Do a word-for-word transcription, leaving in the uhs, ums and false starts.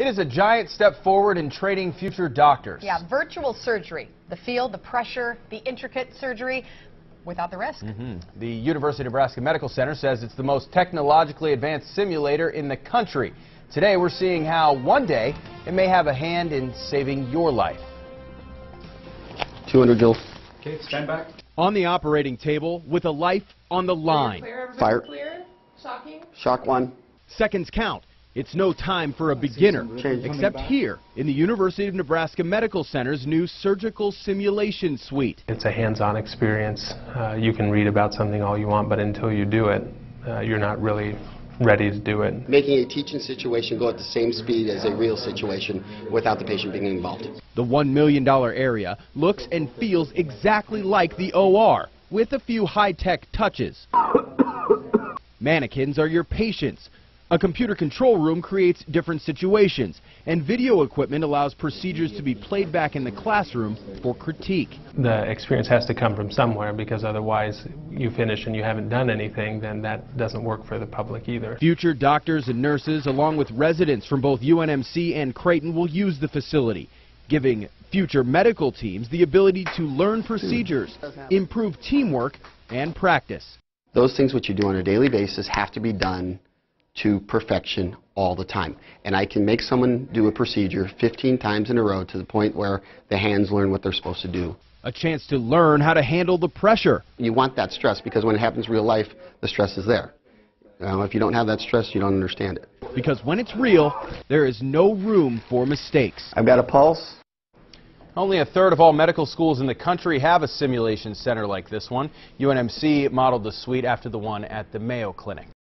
It is a giant step forward in training future doctors. Yeah, virtual surgery. The feel, the pressure, the intricate surgery without the risk. Mm-hmm. The University of Nebraska Medical Center says it's the most technologically advanced simulator in the country. Today we're seeing how one day it may have a hand in saving your life. two hundred Gil. Okay, stand back. On the operating table with a life on the line. Clear, Fire. Clear. Shocking. Shock one. Seconds count. It's no time for a beginner, Change. except here in the University of Nebraska Medical Center's new surgical simulation suite. It's a hands-on experience. Uh, you can read about something all you want, but until you do it, uh, you're not really ready to do it. Making a teaching situation go at the same speed as a real situation without the patient being involved. The one million dollar area looks and feels exactly like the O R, with a few high-tech touches. Mannequins are your patients. A computer control room creates different situations, and video equipment allows procedures to be played back in the classroom for critique. The experience has to come from somewhere, because otherwise you finish and you haven't done anything, then that doesn't work for the public either. Future doctors and nurses, along with residents from both U N M C and Creighton, will use the facility, giving future medical teams the ability to learn procedures, improve teamwork, and practice. Those things which you do on a daily basis have to be done to perfection all the time. And I can make someone do a procedure fifteen times in a row to the point where the hands learn what they're supposed to do. A chance to learn how to handle the pressure. You want that stress, because when it happens in real life, the stress is there. Now, if you don't have that stress, you don't understand it. Because when it's real, there is no room for mistakes. I've got a pulse. Only a third of all medical schools in the country have a simulation center like this one. U N M C modeled the suite after the one at the Mayo Clinic.